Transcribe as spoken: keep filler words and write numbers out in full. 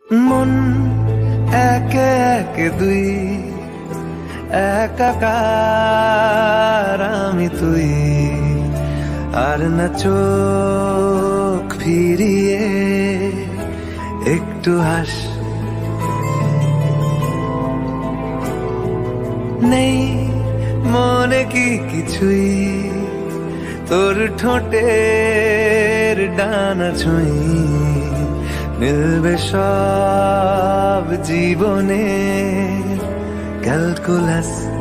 মন একে একে দুই, একাকার আমি তুই, আর না চোখ ফিরিয়ে একটু হাস। নেই মনে কি কিছুই, তোর ঠোঁটের ডানা ছুঁই, মিলবে সব জীবনে ক্যালকুলাস।